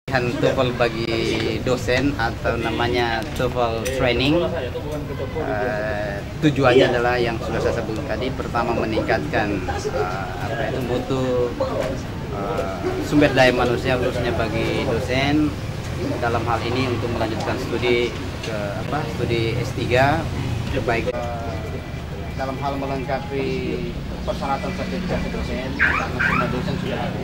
TOEFL bagi dosen atau namanya TOEFL training. Tujuannya adalah yang sudah saya sebutkan tadi, pertama meningkatkan mutu sumber daya manusia khususnya bagi dosen dalam hal ini untuk melanjutkan studi studi S3 baik dalam hal melengkapi persyaratan sertifikasi dosen, karena semua dosen sudah ada.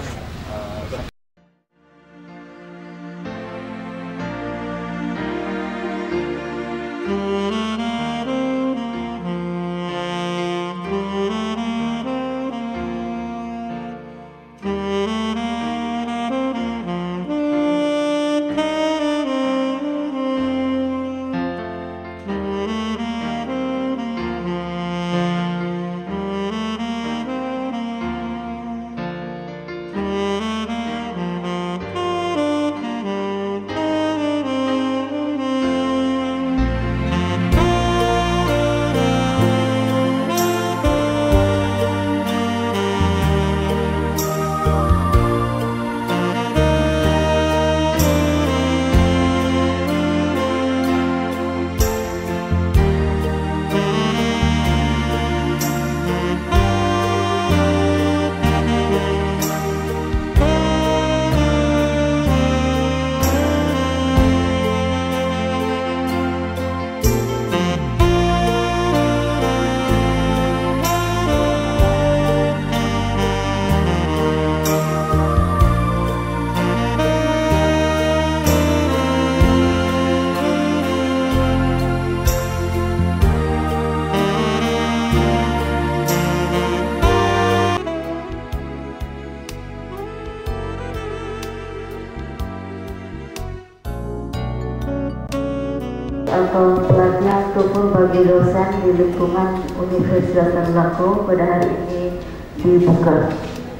Atau pelatihan TOEFL bagi dosen di lingkungan Universitas Trisakti pada hari ini dibuka.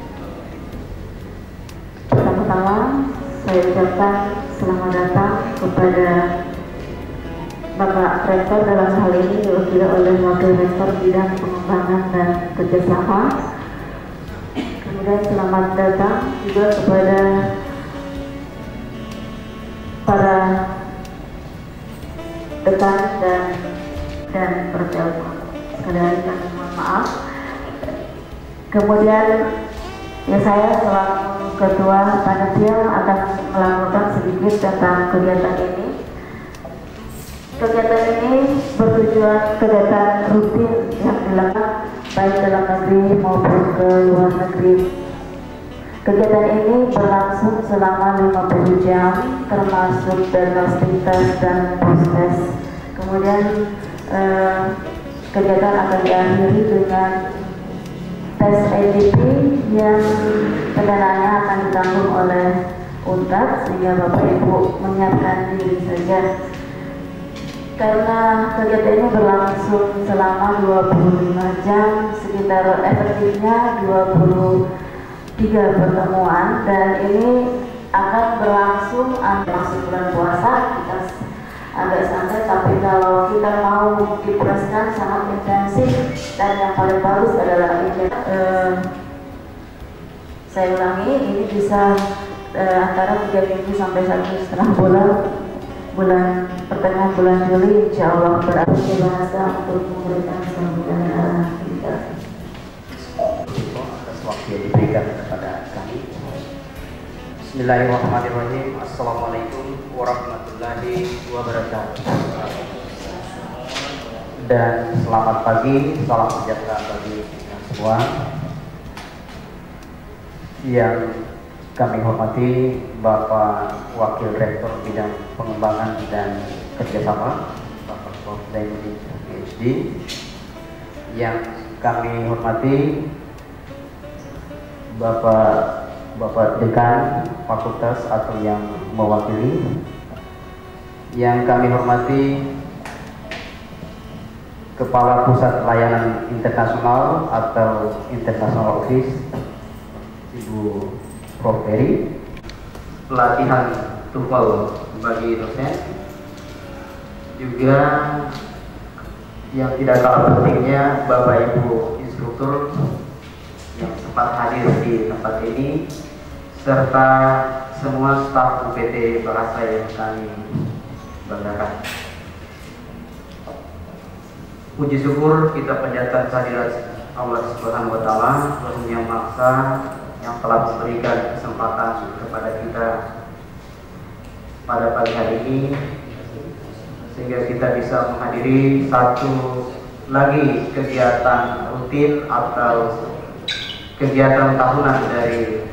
Pertama-tama saya ucapkan selamat datang kepada Bapak Rektor, dalam hal ini diwakili oleh Wakil Rektor Bidang Pengembangan dan Kerjasama. Kemudian selamat datang juga kepada para dekan dan perjalanan sekalian, kami mohon maaf. Kemudian saya selaku ketua panitia akan melaporkan sedikit tentang kegiatan ini. Kegiatan ini bertujuan kegiatan rutin yang dilakukan baik dalam negeri maupun ke luar negeri. Kegiatan ini berlangsung selama 50 jam, termasuk diagnostik tes dan post test. Kemudian kegiatan akan diakhiri dengan tes ADP yang pendanaannya akan ditanggung oleh UNTAD, sehingga Bapak Ibu menyiapkan diri saja. Karena kegiatan ini berlangsung selama 25 jam, sekitar efektifnya 23 pertemuan, dan ini akan berlangsung masuk bulan puasa. Kita agak santai, tapi kalau kita mau dipreskan sangat intensif, dan yang paling bagus adalah ini. Saya ulangi, ini bisa antara 3 minggu sampai 1,5 bulan pertengahan bulan Juli, insya Allah berarti bahasa untuk memberikan sambutan kita. Waktu yang diberikan kepada kami. Bismillahirrahmanirrahim. Assalamualaikum warahmatullahi wabarakatuh. Dan selamat pagi, salam sejahtera bagi kita semua. Yang kami hormati Bapak Wakil Rektor Bidang Pengembangan dan Kerjasama, Bapak Prof. Zainuddin PhD. Yang kami hormati Bapak Dekan Fakultas atau yang mewakili, yang kami hormati Kepala Pusat Layanan Internasional atau International Office Ibu Prof. Ferry, pelatihan TOEFL bagi dosen, juga yang tidak kalah pentingnya Bapak Ibu instruktur yang sempat hadir di tempat ini, serta semua staf UPT Bahasa yang kami banggakan. Puji syukur kita panjatkan kehadirat Allah Subhanahu wa Ta'ala, Tuhan Yang Maha Esa, yang telah memberikan kesempatan kepada kita pada pagi hari ini, sehingga kita bisa menghadiri satu lagi kegiatan rutin atau kegiatan tahunan dari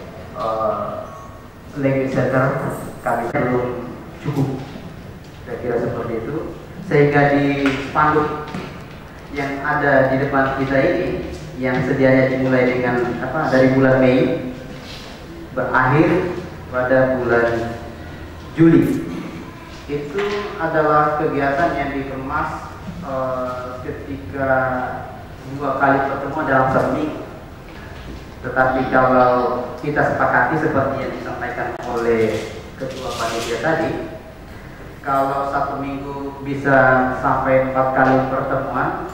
legislator. Kami belum cukup, saya kira seperti itu, sehingga di spanduk yang ada di depan kita ini, yang sedianya dimulai dengan dari bulan Mei berakhir pada bulan Juli, itu adalah kegiatan yang dikemas ketika 2 kali pertemuan dalam seminggu. Tetapi kalau kita sepakati seperti yang disampaikan oleh Ketua Panitia tadi, kalau 1 minggu bisa sampai 4 kali pertemuan,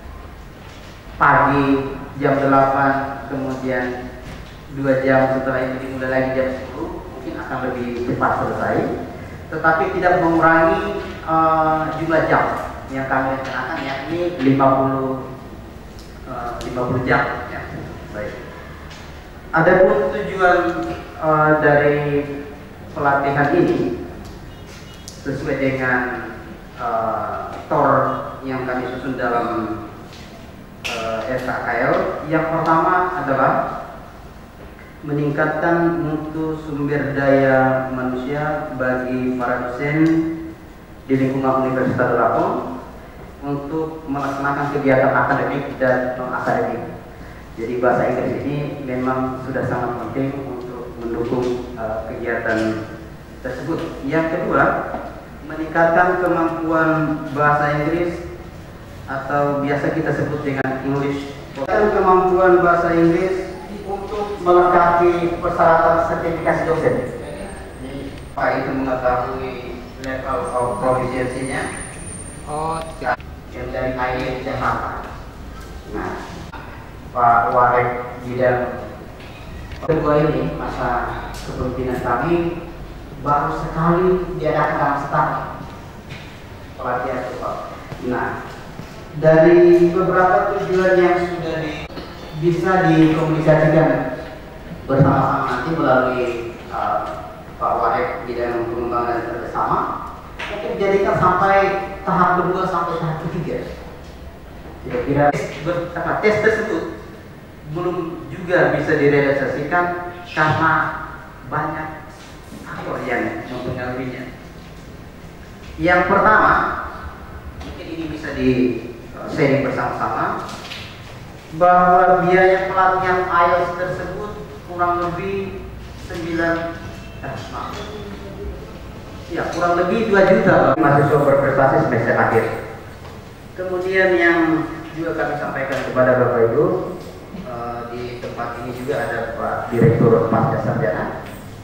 pagi jam 8, kemudian 2 jam setelah itu dimulai lagi jam 10, mungkin akan lebih cepat selesai. Tetapi tidak mengurangi jumlah jam yang kami rencanakan, yakni 50 jam. Ya. Baik. Adapun tujuan dari pelatihan ini sesuai dengan TOR yang kami susun dalam SKKL. Yang pertama adalah meningkatkan mutu sumber daya manusia bagi para dosen di lingkungan Universitas Lampung untuk melaksanakan kegiatan akademik dan non-akademik. Jadi bahasa Inggris ini memang sudah sangat penting untuk mendukung kegiatan tersebut. Yang kedua, meningkatkan kemampuan bahasa Inggris atau biasa kita sebut dengan English. Kemampuan bahasa Inggris untuk melengkapi persyaratan sertifikasi dosen. Pak itu mengetahui level of proficiency-nya. Yang dari IELTS Jakarta. Nah, Pak Warek bidang kedua ini masa kepemimpinan kami baru sekali diadakan dalam setahun pelatihan itu, Pak. Nah, dari beberapa tujuan yang sudah bisa dikomunikasikan bersama-sama nanti melalui Pak Warek bidang pengembangan kerjasama, mungkin dijadikan sampai tahap kedua sampai tahap ketiga. Kira-kira tes tersebut belum juga bisa direalisasikan karena banyak faktor yang mempengaruhinya. Yang pertama, mungkin ini bisa di sharing bersama-sama, bahwa biaya pelatihan IELTS tersebut kurang lebih 2 juta mahasiswa berprestasi semester akhir. Kemudian yang juga kami sampaikan kepada Bapak Ibu, di tempat ini juga ada Pak Direktur Pasca Sarjana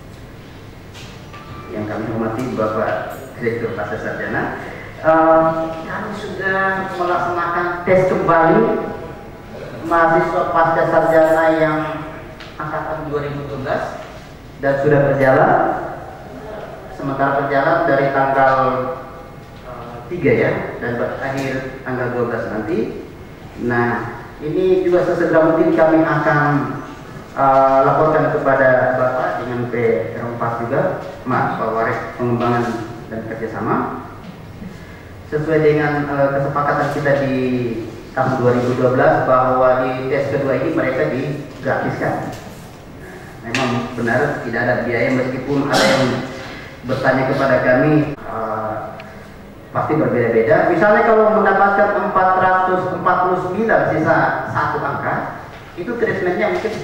yang kami hormati, Bapak Direktur Pasca Sarjana. Kami sudah melaksanakan tes kembali mahasiswa Pasca Sarjana yang angkatan 2012 dan sudah berjalan. Sementara berjalan dari tanggal 3 ya, dan berakhir tanggal 12 nanti. Nah, ini juga sesegera mungkin kami akan laporkan kepada Bapak dengan P4 juga, Pak Warek pengembangan dan kerjasama, sesuai dengan kesepakatan kita di tahun 2012 bahwa di tes kedua ini mereka digratiskan. Memang benar tidak ada biaya, meskipun ada yang bertanya kepada kami pasti berbeda-beda. Misalnya kalau mendapatkan 449 sisa 1 angka, itu treatmentnya mungkin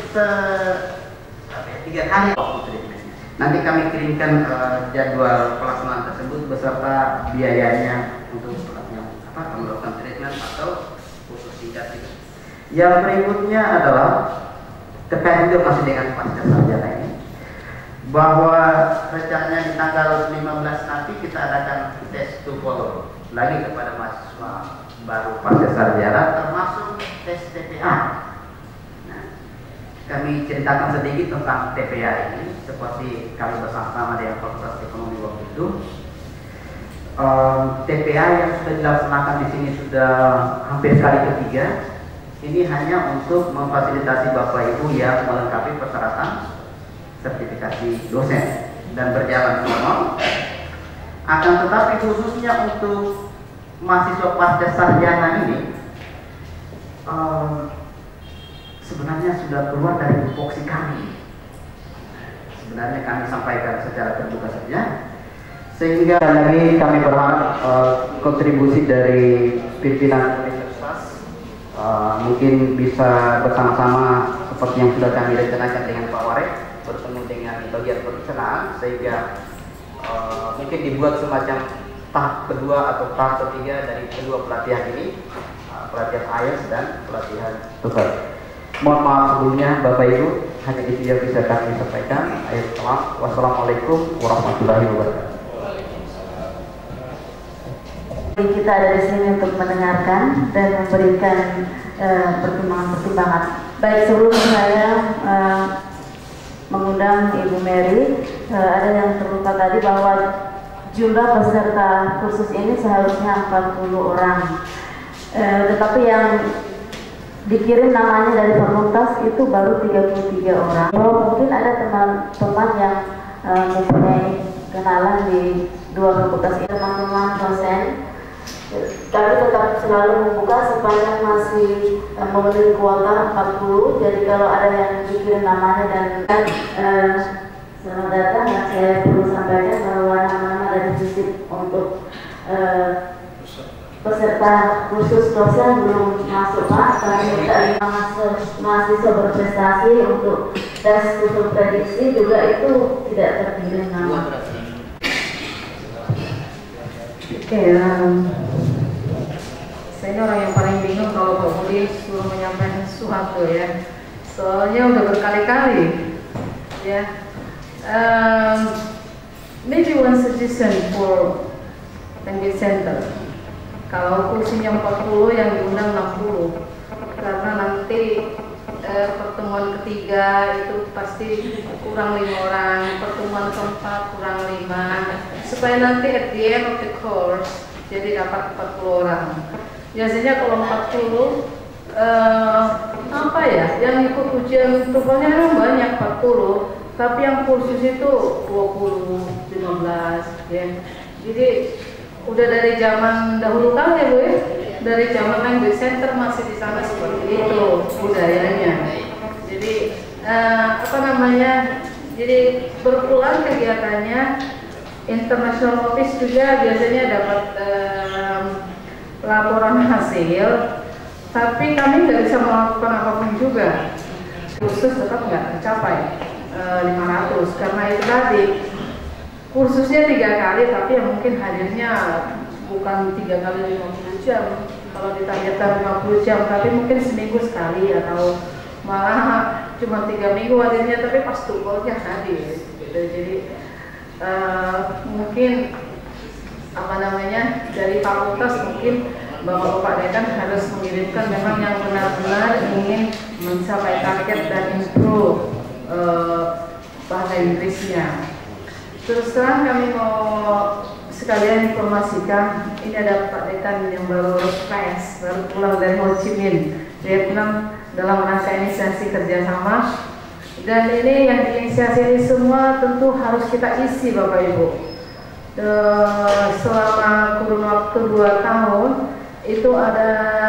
3 kali waktu treatmentnya. Nanti kami kirimkan jadwal pelaksanaan tersebut beserta biayanya untuk melakukan treatment atau khusus singkat itu. Yang berikutnya adalah terkait juga masih dengan pasca sarjana ini, bahwa rencananya di tanggal 15 nanti kita adakan tes TOEFL lagi kepada mahasiswa baru pasca sarjana, termasuk tes TPA. Nah, kami ceritakan sedikit tentang TPA ini, seperti kami bersama dengan Fakultas Ekonomi waktu itu. TPA yang sudah dilaksanakan di sini sudah hampir kali ketiga. Ini hanya untuk memfasilitasi Bapak Ibu yang melengkapi persyaratan sertifikasi dosen dan berjalan normal. Akan tetapi khususnya untuk mahasiswa pasca sarjana ini sebenarnya sudah keluar dari tupoksi kami. Sebenarnya kami sampaikan secara terbuka saja, sehingga lagi kami berharap kontribusi dari pimpinan universitas mungkin bisa bersama-sama seperti yang sudah kami rencanakan dengan Pak Warek, bertemu dengan bagian perencanaan, sehingga mungkin dibuat semacam tahap kedua atau tahap ketiga dari kedua pelatihan ini, pelatihan IELTS dan pelatihan TOEFL. Mohon maaf sebelumnya Bapak Ibu, hanya itu yang bisa kami sampaikan. Wassalamualaikum warahmatullahi wabarakatuh. Kita ada di sini untuk mendengarkan dan memberikan pertimbangan-pertimbangan. Baik, sebelum saya mengundang Ibu Mary, ada yang terlupa tadi bahwa jumlah peserta kursus ini seharusnya 40 orang, tetapi yang dikirim namanya dari fakultas itu baru 33 orang. Mungkin ada teman-teman yang mempunyai kenalan di dua fakultas ini, teman-teman dosen. Kami tetap selalu membuka sepanjang masih memenuhi kuota 40. Jadi kalau ada yang dikirim namanya dan selamat datang, dan saya perlu sampaikan bahwa nama-nama dari fisik untuk peserta khusus dosen belum masuk Pak. Kami minta mahasiswa berprestasi untuk tes khusus prediksi juga itu tidak terkirim nama. Saya ini orang yang paling bingung kalau Pak Budi suruh menyampaikan sesuatu ya. Soalnya udah berkali-kali ya. Maybe one suggestion for language center. Kalau kursinya 40 yang diundang 60, karena nanti pertemuan ketiga itu pasti kurang 5 orang, pertemuan keempat kurang 5, supaya nanti at the end of the course jadi dapat 40 orang. Biasanya kalau 40 apa ya, yang ikut ujian TOEFL-nya memang banyak 40, tapi yang kursus itu 20, 15 ya. Jadi udah dari zaman dahulu kan ya Bu ya, dari zaman language center masih di sana seperti itu budayanya. Jadi jadi berpulang kegiatannya. International Office juga biasanya dapat laporan hasil, tapi kami nggak bisa melakukan apapun juga. Kursus tetap nggak tercapai 500 karena itu tadi kursusnya 3 kali, tapi yang mungkin hadirnya bukan 3 kali 50 jam. Kalau ditargetkan 50 jam, tapi mungkin seminggu sekali atau malah cuma 3 minggu hadirnya, tapi pas tukolnya hadir. Gitu. Jadi mungkin dari fakultas mungkin Bapak-Bapak Dekan harus mengirimkan memang yang benar-benar ingin mencapai target dan improve bahasa Inggrisnya. Terus terang kami mau sekalian informasikan, ini ada Pak Dekan yang baru fresh, baru pulang dari Ho Chi Minh, Vietnam, dalam rangka inisiasi kerjasama. Dan ini yang diinisiasi ini semua tentu harus kita isi Bapak Ibu. Selama kurun waktu 2 tahun itu ada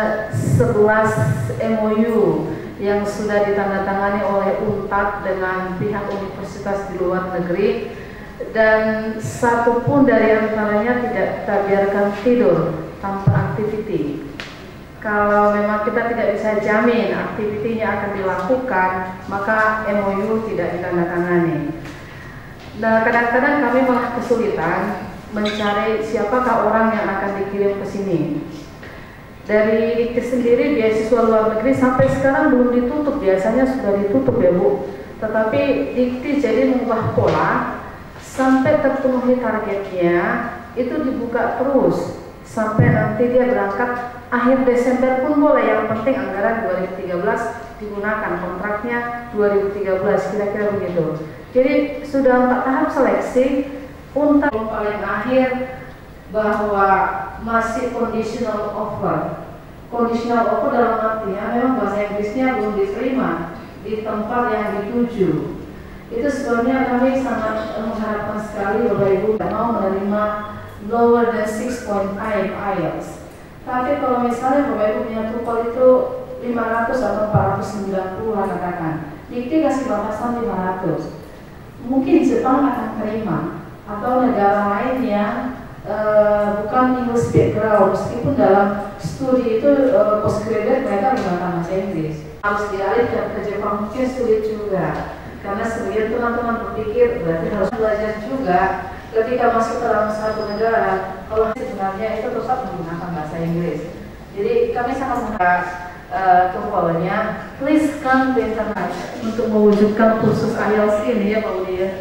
11 MOU yang sudah ditandatangani oleh UNTAD dengan pihak universitas di luar negeri, dan satu pun dari antaranya tidak kita biarkan tidur tanpa aktiviti. Kalau memang kita tidak bisa jamin aktivitinya akan dilakukan, maka MOU tidak ditandatangani. Nah, kadang-kadang kami malah kesulitan mencari siapakah orang yang akan dikirim ke sini. Dari Dikti sendiri, beasiswa luar negeri sampai sekarang belum ditutup, biasanya sudah ditutup ya Bu. Tetapi Dikti jadi mengubah pola sampai terpenuhi targetnya, itu dibuka terus sampai nanti dia berangkat akhir Desember pun boleh, yang penting anggaran 2013 digunakan, kontraknya 2013 kira-kira begitu. Jadi sudah 4 tahap seleksi. Untak paling akhir bahwa masih conditional offer. Conditional offer dalam artinya memang bahasa Inggrisnya belum diterima di tempat yang dituju. Itu sebabnya kami sangat mengharapkan sekali Bapak Ibu mau menerima lower than 6.5 IELTS. Tapi kalau misalnya Bapak Ibu punya TOEFL itu 500 atau 490 lah katakan, dikti kasih batasan 500. Mungkin Jepang akan terima, atau negara lain yang bukan English background, meskipun dalam studi itu postgraduate mereka menggunakan bahasa Inggris. Harus dialihkan ke Jepang mungkin sulit juga, karena sebagian teman-teman berpikir berarti harus belajar juga ketika masuk ke dalam satu negara, kalau sebenarnya itu tetap menggunakan bahasa Inggris. Jadi kami sangat mengharap TOEFL-nya please come to internet untuk mewujudkan kursus IELTS ini ya Pak Budi ya.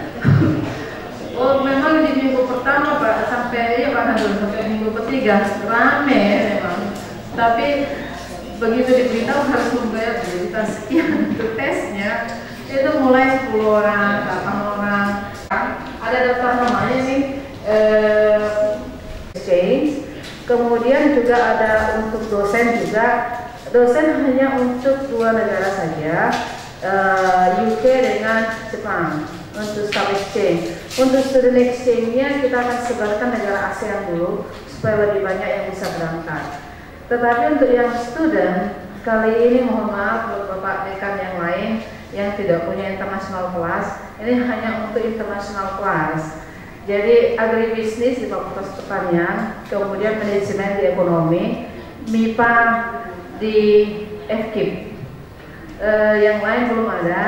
Oh memang di minggu pertama Pak sampai sampai minggu ketiga rame memang, tapi begitu diberitahu harus membayar juta sekian untuk tesnya, itu mulai 10 orang, 8 orang, ada daftar namanya nih exchange. Kemudian juga ada untuk dosen juga. Dosen hanya untuk 2 negara saja, UK dengan Jepang untuk staff exchange. Untuk student exchange-nya kita akan sebarkan negara ASEAN dulu supaya lebih banyak yang bisa berangkat. Tetapi untuk yang student kali ini mohon maaf buat Bapak dekan yang lain yang tidak punya international class, ini hanya untuk international class. Jadi agribisnis di Fakultas Pertanian, kemudian manajemen di ekonomi, MIPA di FKIP, yang lain belum ada.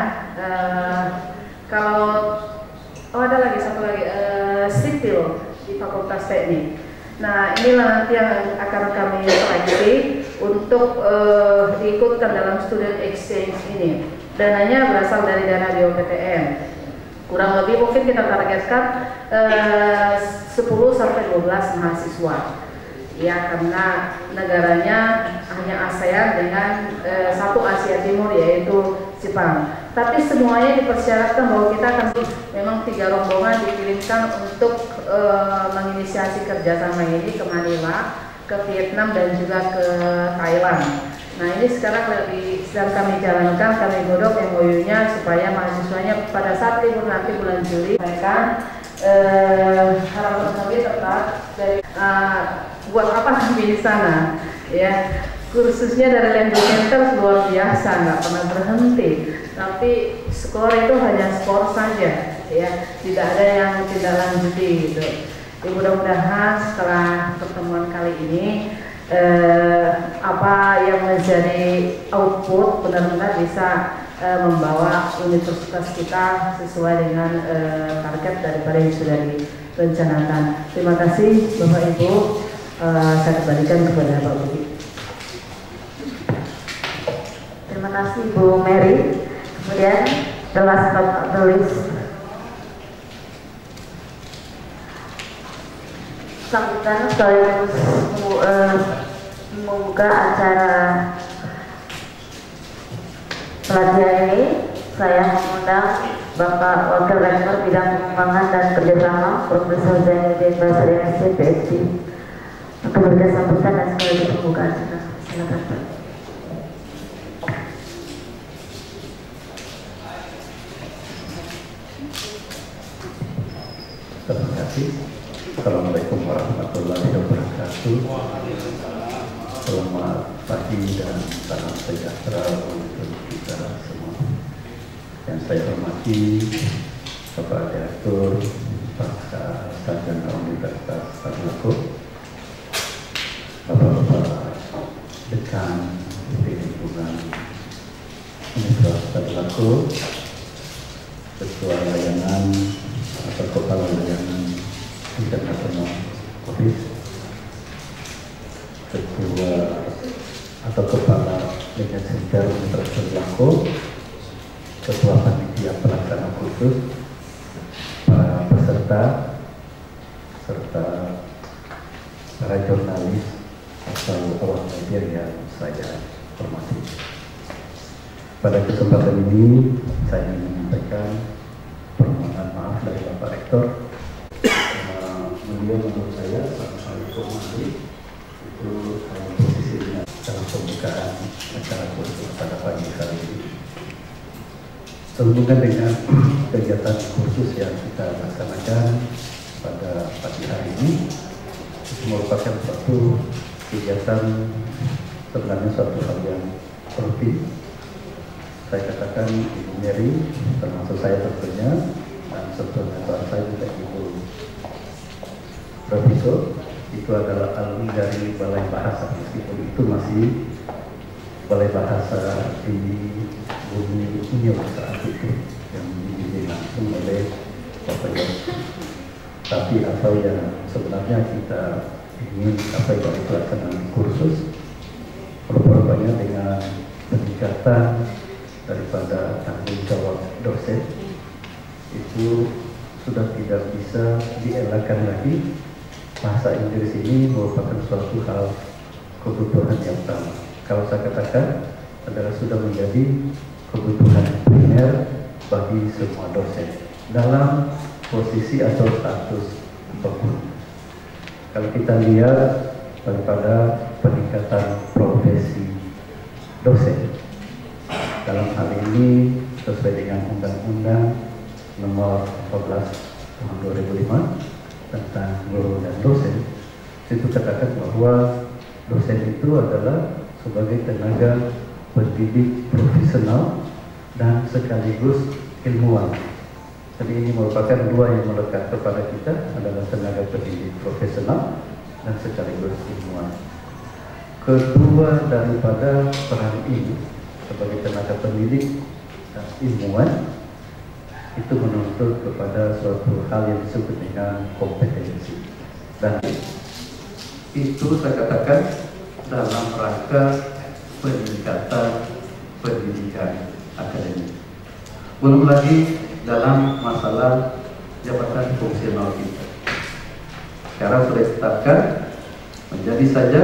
Kalau ada lagi satu lagi sipil di Fakultas Teknik. Nah inilah nanti yang akan kami seleksi untuk diikutkan dalam student exchange ini. Dananya berasal dari dana BOPTN. Kurang lebih mungkin kita targetkan 10 sampai 12 mahasiswa. Ya karena negaranya hanya ASEAN dengan satu Asia Timur yaitu Jepang. Tapi semuanya dipersyaratkan bahwa kita akan memang 3 rombongan dikirimkan untuk menginisiasi kerjasama ini ke Manila, ke Vietnam dan juga ke Thailand. Nah ini sekarang sedang kami jalankan, kami godok MOU-nya supaya mahasiswanya pada saat libur nanti bulan Juli mereka harapan kami tetap dari buat apa kami di sana ya. Kursusnya dari language center luar biasa, nggak pernah berhenti. Tapi skor itu hanya skor saja, ya, tidak ada yang tidak lanjuti gitu. Jadi mudah-mudahan setelah pertemuan kali ini apa yang menjadi output benar-benar bisa membawa universitas kita sesuai dengan target daripada yang sudah direncanakan. Terima kasih Bapak Ibu. Saya kembalikan kepada Pak Budi. Terima kasih Bu Mary. Kemudian the last but not the least, sambutan sekaligus membuka acara pelatihan ini. Saya mengundang Bapak Wakil Rektor Bidang Pengembangan dan Kerjasama Profesor Zainuddin Basri MSc PhD untuk memberikan sambutan dan sekaligus pembukaan. Silakan Pak. Terima kasih. Assalamualaikum warahmatullahi wabarakatuh. Selamat pagi dan salam sejahtera untuk kita semua. Yang saya hormati Bapak Direktur Pasca Sarjana Universitas Tadulako, Bapak-Bapak Dekan di lingkungan Universitas Tadulako, Ketua Layanan atau Kepala Layanan Internasional COVID, Ketua atau Kepala Layanan Center Universitas Tadulako, Ketua Panitia Pelaksana Khusus, para peserta, serta para jurnalis atau awak media yang saya hormati. Pada kesempatan ini saya ingin menyampaikan permohonan maaf dari Bapak Rektor. Beliau menurut saya sama-sama formal itu posisinya dalam pembukaan acara kursus pada pagi hari ini. Sehubungan dengan kegiatan kursus yang kita laksanakan pada pagi hari ini, itu merupakan suatu kegiatan sebenarnya suatu hal yang rutin. Saya katakan Ibu Mary, termasuk saya tentunya, dan sebetulnya saya juga Ibu Profesor, itu adalah alumni dari Balai Bahasa, meskipun itu masih Balai Bahasa di Bumi Unyil saat itu yang dibimbing langsung oleh Bapak Yos. Tapi apa yang sebenarnya kita ingin capai dari pelaksanaan kursus, rupanya dengan peningkatan daripada tanggung jawab dosen itu sudah tidak bisa dielakkan lagi. Bahasa Inggris ini merupakan suatu hal kebutuhan yang utama. Kalau saya katakan adalah sudah menjadi kebutuhan primer bagi semua dosen dalam posisi atau status apapun. Kalau kita lihat daripada peningkatan profesi dosen, dalam hal ini sesuai dengan Undang-Undang Nomor 14 Tahun 2005 tentang guru dan dosen, itu katakan bahwa dosen itu adalah sebagai tenaga pendidik profesional dan sekaligus ilmuwan. Jadi ini merupakan dua yang melekat kepada kita, adalah tenaga pendidik profesional dan sekaligus ilmuwan. Kedua daripada peran ini sebagai tenaga pendidik dan ilmuwan itu menuntut kepada suatu hal yang disebut dengan kompetensi, dan itu saya katakan dalam rangka peningkatan pendidikan akademik. Belum lagi dalam masalah jabatan fungsional kita. Sekarang sudah ditetapkan menjadi saja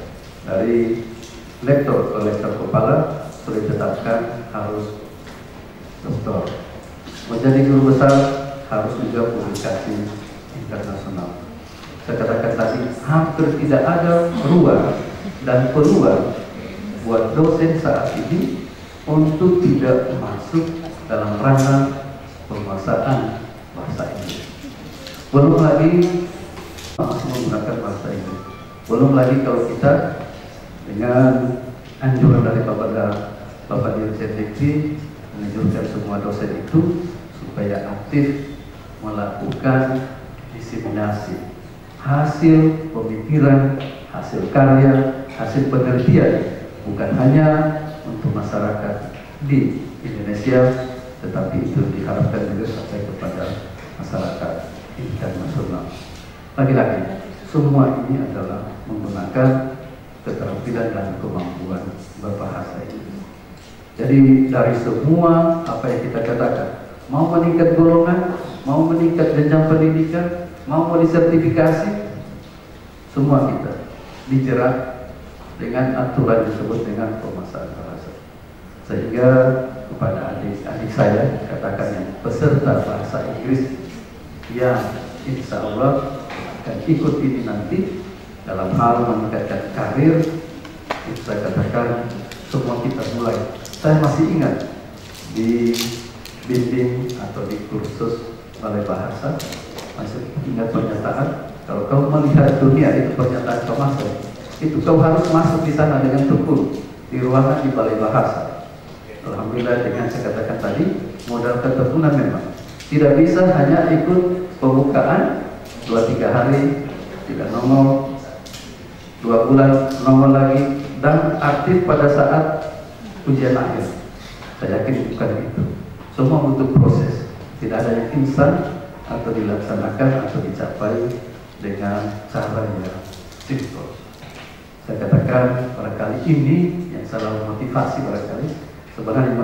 dari lektor ke lektor kepala sudah ditetapkan harus doktor. Menjadi guru besar harus juga publikasi internasional. Saya katakan tadi, hampir tidak ada ruang dan peluang buat dosen saat ini untuk tidak masuk dalam ranah penguasaan bahasa Inggris. Belum lagi masih menggunakan bahasa Inggris. Belum lagi kalau kita dengan anjuran dari Bapak Dirjen Dikti menunjukkan semua dosen itu supaya aktif melakukan diseminasi hasil pemikiran, hasil karya, hasil penelitian, bukan hanya untuk masyarakat di Indonesia, tetapi itu diharapkan juga sampai kepada masyarakat internasional. Lagi-lagi, semua ini adalah menggunakan keterampilan dan kemampuan berbahasa Inggris. Jadi dari semua apa yang kita katakan, mau meningkat golongan, mau meningkat jenjang pendidikan, mau disertifikasi, semua kita dijerat dengan aturan disebut dengan penguasaan bahasa. Sehingga kepada adik-adik saya katakan yang peserta bahasa Inggris yang insya Allah akan ikut ini nanti dalam hal meningkatkan karir, itu saya katakan semua kita mulai. Saya masih ingat di bimbing atau di kursus Balai Bahasa, masih ingat pernyataan, kalau kau melihat dunia itu pernyataan Thomason, itu kau harus masuk di sana dengan tekun di ruangan di Balai Bahasa. Alhamdulillah dengan saya katakan tadi, modal ketekunan memang tidak bisa hanya ikut pembukaan 2-3 hari tidak nongol, 2 bulan nongol lagi, dan aktif pada saat ujian akhir. Saya yakin bukan itu. Semua butuh proses. Tidak ada yang instan atau dilaksanakan atau dicapai dengan cara yang simple. Saya katakan barangkali ini yang selalu motivasi barangkali. Sebenarnya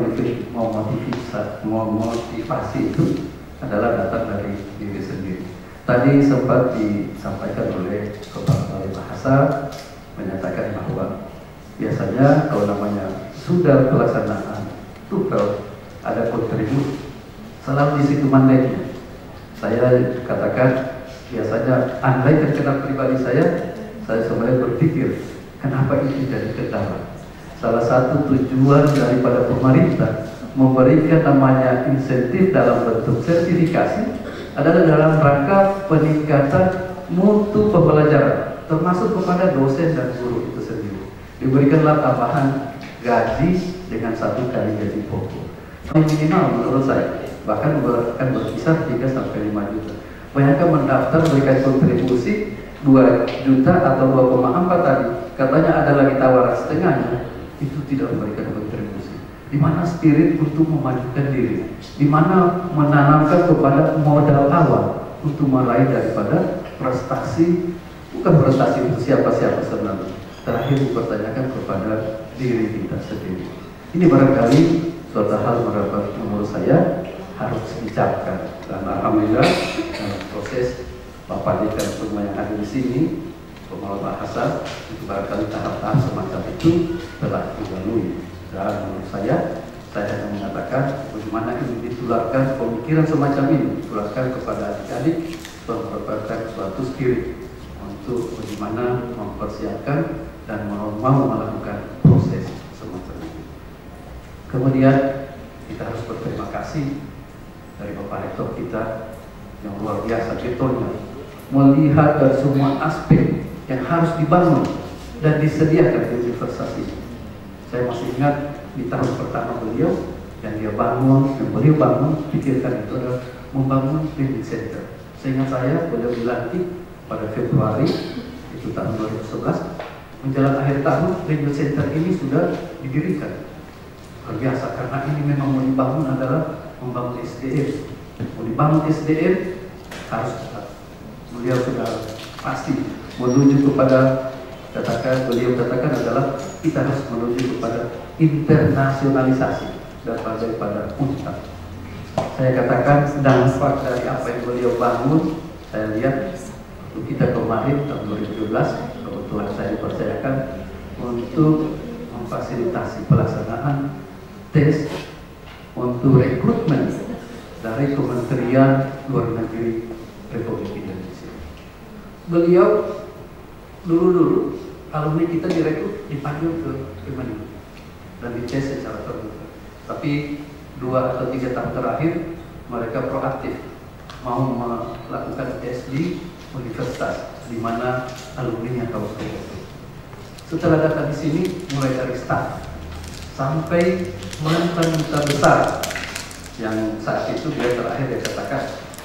motivasi itu adalah datang dari diri sendiri. Tadi sempat disampaikan oleh Kepala Balai Bahasa menyatakan bahwa biasanya kalau namanya sudah pelaksanaan tupel, ada kontribusi. Selalu di situ mandeknya. Saya katakan biasanya andai terkena pribadi saya sebenarnya berpikir kenapa itu jadi kendala. Salah satu tujuan daripada pemerintah memberikan namanya insentif dalam bentuk sertifikasi adalah dalam rangka peningkatan mutu pembelajaran, termasuk kepada dosen dan guru itu sendiri. Diberikanlah tambahan gaji dengan 1 kali gaji pokok. Minimal menurut saya, bahkan akan berkisar 3 sampai 5 juta. Bayangkan mendaftar berikan kontribusi 2 juta atau 2,4 tadi, katanya ada lagi tawaran setengahnya, itu tidak memberikan kontribusi. Di mana spirit untuk memajukan diri, di mana menanamkan kepada modal awal untuk meraih daripada prestasi, bukan prestasi untuk siapa-siapa sebenarnya. Terakhir dipertanyakan kepada diri kita sendiri. Ini barangkali suatu hal menurut saya harus dicapkan. Dan alhamdulillah proses Bapak Dekan semua yang ada di sini, pengelola bahasa, itu barangkali tahap-tahap semacam itu telah dilalui. Dan menurut saya hanya mengatakan bagaimana ini ditularkan pemikiran semacam ini, ditularkan kepada adik-adik, merupakan suatu spirit untuk bagaimana mempersiapkan dan mau melakukan proses semacam ini. Kemudian kita harus berterima kasih dari Bapak Rektor kita yang luar biasa getolnya melihat dari semua aspek yang harus dibangun dan disediakan di universitas ini. Saya masih ingat di tahun pertama beliau yang beliau bangun, pikirkan itu adalah membangun training center. Sehingga saya beliau dilantik pada Februari itu tahun 2011. Menjelang akhir tahun training center ini sudah didirikan. Luar biasa, karena ini memang mau dibangun adalah membangun SDM. Mau dibangun SDM harus cepat. Beliau sudah pasti menuju kepada beliau katakan adalah kita harus menuju kepada internasionalisasi daripada UNTAD. Saya katakan dampak dari apa yang beliau bangun, saya lihat untuk kita kemarin tahun 2012 kebetulan saya dipercayakan untuk memfasilitasi pelaksanaan tes untuk rekrutmen dari Kementerian Luar Negeri Republik Indonesia. Beliau dulu alumni kita direkrut dipanggil ke Kemenlu dan dites secara terbuka. Tapi 2 atau 3 tahun terakhir mereka proaktif mau melakukan tes di universitas di mana alumni yang tahu saya. Setelah datang di sini mulai dari staff sampai melakukan duta besar yang saat itu dia terakhir dia katakan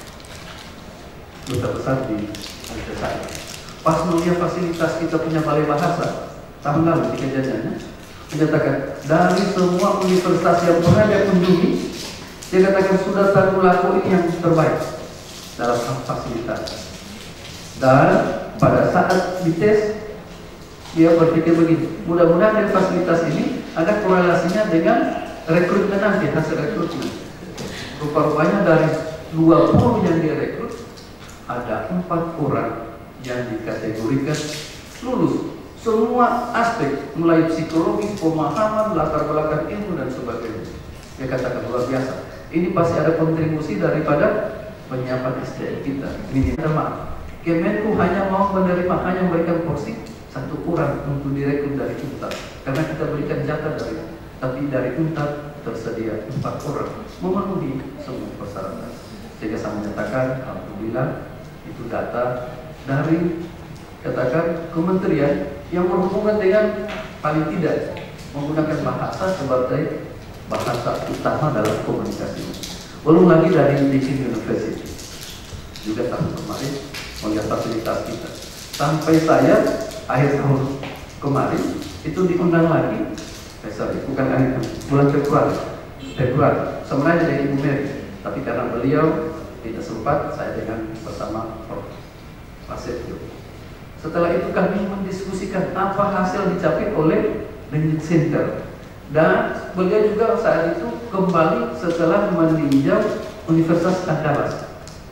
duta besar di universitas. Pas melihat fasilitas kita punya balai bahasa tahun lalu di kejadiannya, menyatakan dari semua universitas yang pernah dia kunjungi, dia katakan sudah Tadulako ini yang terbaik dalam fasilitas. Dan pada saat dites, dia berpikir begini, mudah-mudahan dari fasilitas ini ada korelasinya dengan rekrutmen nanti, hasil rekrutmen. Rupa-rupanya dari 20 yang dia rekrut, ada 4 orang yang dikategorikan lulus semua aspek, mulai psikologis, pemahaman, latar belakang ilmu dan sebagainya. Dia katakan luar biasa. Ini pasti ada kontribusi daripada penyiapan SDM kita. Ini teman. Kemenku hanya mau menerima, hanya memberikan porsi 1 orang untuk direkrut dari UNTAD, karena kita berikan jatah dari, tapi dari UNTAD tersedia 4 orang memenuhi semua persyaratan. Sehingga saya menyatakan, alhamdulillah itu data dari katakan kementerian yang berhubungan dengan paling tidak menggunakan bahasa sebagai bahasa utama dalam komunikasi. Belum lagi dari Teaching University juga tahun kemarin melihat fasilitas kita. Sampai saya akhir tahun kemarin itu diundang lagi, bukan akhir bulan Februari sebenarnya dari Ibu Mary, tapi karena beliau tidak sempat, saya dengan bersama Prof. Pasir. Setelah itu kami mendiskusikan apa hasil dicapai oleh Learning Center, dan beliau juga saat itu kembali setelah meninjau Universitas Andalas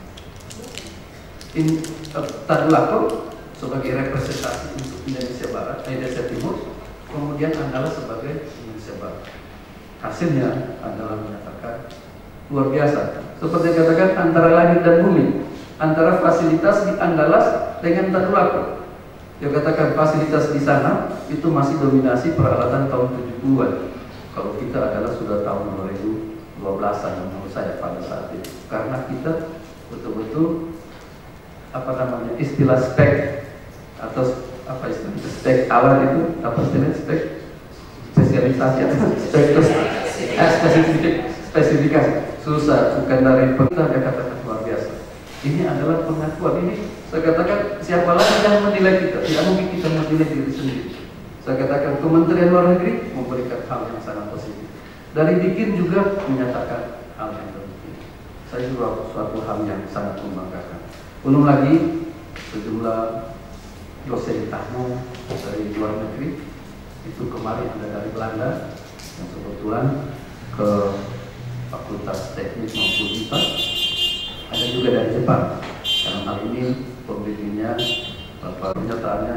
Tadulako sebagai representasi untuk Indonesia Barat, Indonesia Timur, kemudian Andalas sebagai Indonesia Barat. hasilnya adalah menyatakan luar biasa. Seperti katakan antara langit dan bumi, antara fasilitas di Andalas dengan Tadulako. Dia katakan fasilitas di sana itu masih dominasi peralatan tahun 70-an. Kalau kita adalah sudah tahun 2012-an menurut saya pada saat itu. Karena kita betul-betul istilah spek atau spek alat itu spek spesialisasi atau spesifikasi susah, bukan dari pemerintah. Dia katakan luar biasa. Ini adalah pengakuan. Ini saya katakan siapa lagi yang menilai kita? Tidak mungkin kita menilai diri sendiri. Saya katakan Kementerian Luar Negeri memberikan hal yang sangat positif. Dari BIKIN juga menyatakan hal yang positif. Saya juga suatu hal yang sangat membanggakan. Belum lagi sejumlah dosen tamu dari luar negeri. Itu kemarin ada dari Belanda yang kebetulan ke Fakultas Teknik maupun IPA. Ada juga dari Jepang. Dalam hal ini pembimbingnya, pernyataannya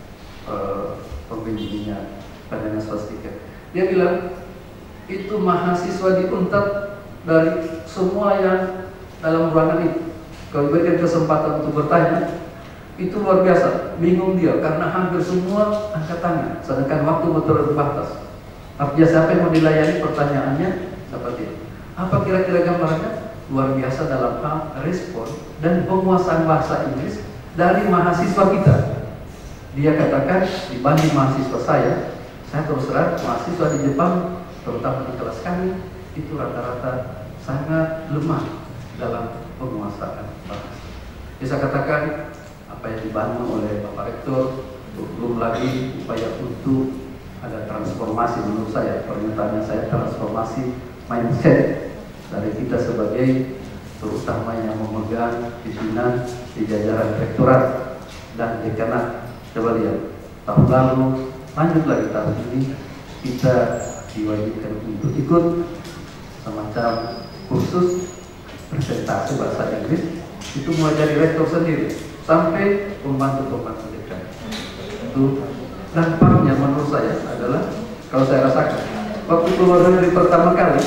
pembimbingnya Padana Swastika. Dia bilang itu mahasiswa di UNTAD dari semua yang dalam ruangan itu. Kalau diberikan kesempatan untuk bertanya, itu luar biasa. Bingung dia karena hampir semua angkat tangan, sedangkan waktu terbatas. Artinya siapa yang mau dilayani pertanyaannya seperti itu. Apa kira-kira gambarannya? Luar biasa dalam hal respon dan penguasaan bahasa Inggris dari mahasiswa kita. Dia katakan dibanding mahasiswa saya terus terang mahasiswa di Jepang, terutama di kelas kami, itu rata-rata sangat lemah dalam penguasaan bahasa. Bisa katakan apa yang dibangun oleh Bapak Rektor, belum lagi upaya untuk ada transformasi. Menurut saya, pernyataannya saya transformasi mindset dari kita sebagai terutama yang memegang pimpinan di jajaran rektorat dan dekanat. Coba lihat, tahun lalu, lanjut lagi tahun ini, kita diwajibkan untuk ikut semacam kursus presentasi bahasa Inggris. Itu mulai dari rektor sendiri sampai pembantu-pembantu dekan. Itu dampaknya menurut saya adalah, kalau saya rasakan waktu keluar dari pertama kali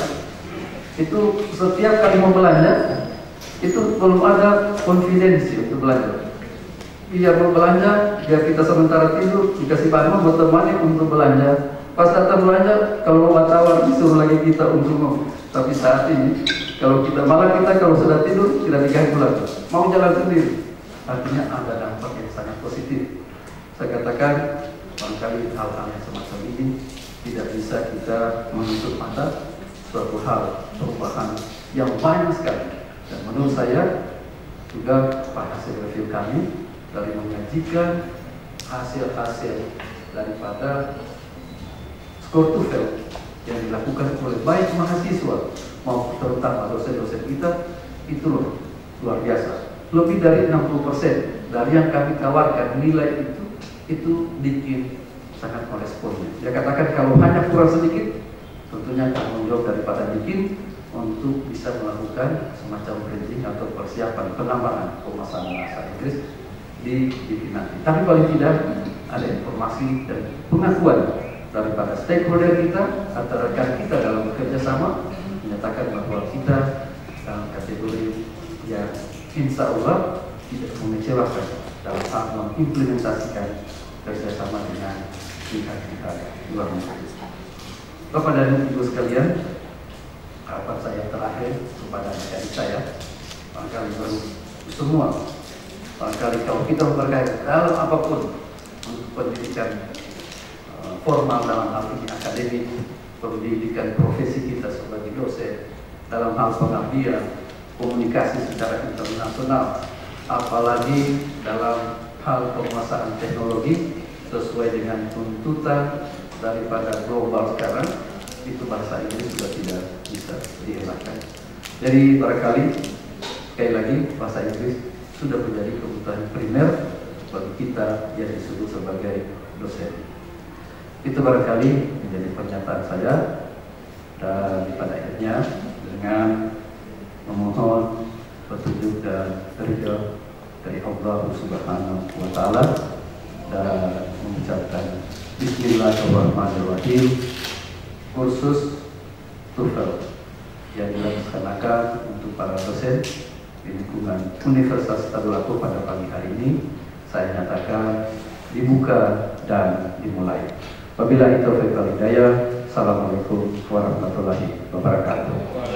itu setiap kali mau belanja itu belum ada konfidensi untuk belanja. Iya mau belanja, biar kita sementara tidur dikasih bantuan buat temani untuk belanja. Pas datang belanja, kalau mau tawar disuruh lagi kita untuk mau. Tapi saat ini kalau kita kalau sudah tidur tidak dikasih belanja, mau jalan sendiri. Artinya ada dampak yang sangat positif. Saya katakan barangkali hal-hal yang semacam ini tidak bisa kita menutup mata suatu hal perubahan yang banyak sekali. Dan menurut saya juga hasil review kami dari menyajikan hasil-hasil daripada skor TOEFL yang dilakukan oleh baik mahasiswa maupun terutama dosen-dosen kita itu luar biasa. Lebih dari 60% dari yang kami tawarkan nilai itu bikin sangat meresponnya. Dia katakan kalau hanya kurang sedikit, tentunya tanggung jawab daripada bikin untuk bisa melakukan semacam bridging atau persiapan penambahan penguasaan bahasa Inggris di bikin nanti. Tapi paling tidak ada informasi dan pengakuan daripada stakeholder kita atau rekan kita dalam bekerja sama menyatakan bahwa kita dalam kategori yang insya Allah tidak mengecewakan dalam hal mengimplementasikan kerjasama dengan pihak-pihak luar negeri. Bapak dan Ibu sekalian, harapan saya terakhir kepada adik-adik saya, barangkali baru semua, barangkali kalau kita berkait dalam apapun untuk pendidikan formal dalam hal ini akademik, pendidikan profesi kita sebagai dosen, dalam hal pengabdian, komunikasi secara internasional, apalagi dalam hal penguasaan teknologi sesuai dengan tuntutan daripada global sekarang, itu bahasa Inggris sudah tidak bisa dielakkan. Jadi barangkali sekali lagi bahasa Inggris sudah menjadi kebutuhan primer bagi kita yang disebut sebagai dosen. Itu barangkali menjadi pernyataan saya, dan pada akhirnya dengan memohon petunjuk dan ridho dari Allah Subhanahu wa Ta'ala dan mengucapkan Bismillahirrahmanirrahim. Kursus TOEFL yang dilaksanakan untuk para dosen di lingkungan Universitas Tadulako pada pagi hari ini saya nyatakan dibuka dan dimulai. Wabillahi taufiq wal hidayah. Assalamualaikum warahmatullahi wabarakatuh.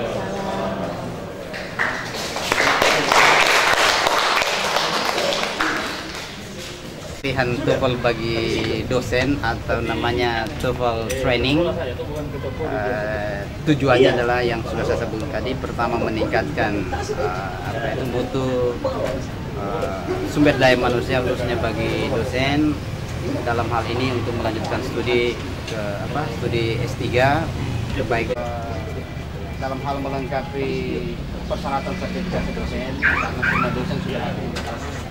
Latihan TOEFL bagi dosen atau namanya TOEFL training, tujuannya adalah yang sudah saya sebutkan tadi, pertama meningkatkan mutu sumber daya manusia khususnya bagi dosen dalam hal ini untuk melanjutkan studi studi S3 baik dalam hal melengkapi persyaratan sertifikasi dosen karena semua dosen sudah ada.